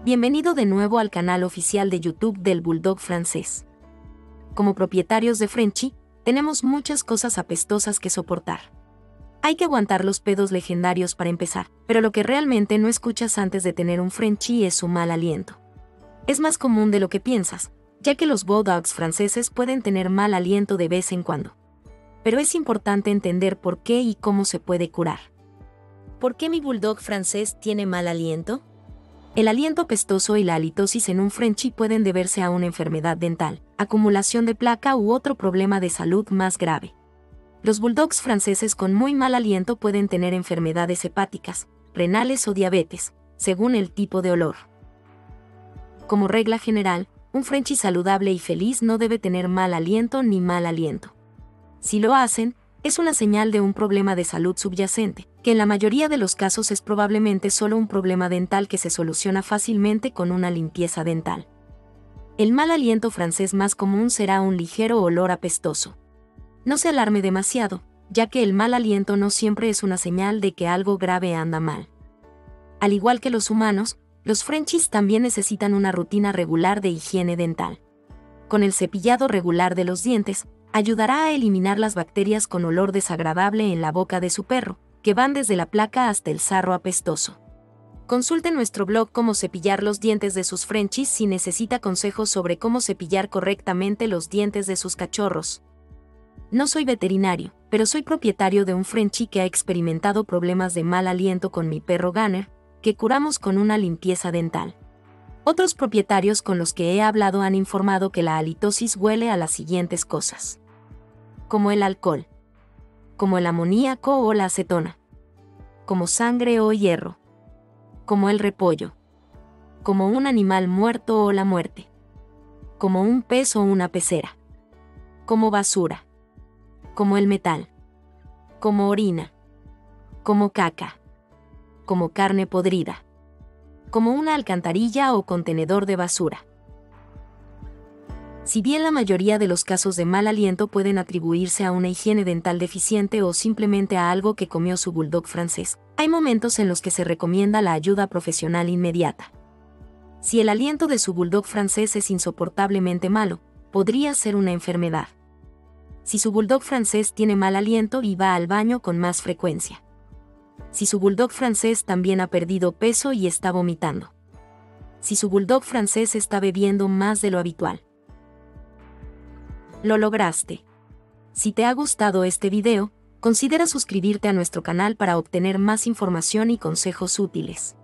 Bienvenido de nuevo al canal oficial de YouTube del Bulldog francés. Como propietarios de Frenchie, tenemos muchas cosas apestosas que soportar. Hay que aguantar los pedos legendarios para empezar, pero lo que realmente no escuchas antes de tener un Frenchie es su mal aliento. Es más común de lo que piensas, ya que los Bulldogs franceses pueden tener mal aliento de vez en cuando. Pero es importante entender por qué y cómo se puede curar. ¿Por qué mi Bulldog francés tiene mal aliento? El aliento pestoso y la halitosis en un Frenchie pueden deberse a una enfermedad dental, acumulación de placa u otro problema de salud más grave. Los bulldogs franceses con muy mal aliento pueden tener enfermedades hepáticas, renales o diabetes, según el tipo de olor. Como regla general, un Frenchie saludable y feliz no debe tener mal aliento ni mal aliento. Si lo hacen, es una señal de un problema de salud subyacente, que en la mayoría de los casos es probablemente solo un problema dental que se soluciona fácilmente con una limpieza dental. El mal aliento francés más común será un ligero olor apestoso. No se alarme demasiado, ya que el mal aliento no siempre es una señal de que algo grave anda mal. Al igual que los humanos, los Frenchies también necesitan una rutina regular de higiene dental. Con el cepillado regular de los dientes, ayudará a eliminar las bacterias con olor desagradable en la boca de su perro, que van desde la placa hasta el sarro apestoso. Consulte nuestro blog Cómo cepillar los dientes de sus Frenchies si necesita consejos sobre cómo cepillar correctamente los dientes de sus cachorros. No soy veterinario, pero soy propietario de un Frenchie que ha experimentado problemas de mal aliento con mi perro Gunner, que curamos con una limpieza dental. Otros propietarios con los que he hablado han informado que la halitosis huele a las siguientes cosas: como el alcohol, como el amoníaco o la acetona, como sangre o hierro, como el repollo, como un animal muerto o la muerte, como un pez o una pecera, como basura, como el metal, como orina, como caca, como carne podrida, como una alcantarilla o contenedor de basura. Si bien la mayoría de los casos de mal aliento pueden atribuirse a una higiene dental deficiente o simplemente a algo que comió su bulldog francés, hay momentos en los que se recomienda la ayuda profesional inmediata. Si el aliento de su bulldog francés es insoportablemente malo, podría ser una enfermedad. Si su bulldog francés tiene mal aliento y va al baño con más frecuencia. Si su bulldog francés también ha perdido peso y está vomitando. Si su bulldog francés está bebiendo más de lo habitual. Lo lograste. Si te ha gustado este video, considera suscribirte a nuestro canal para obtener más información y consejos útiles.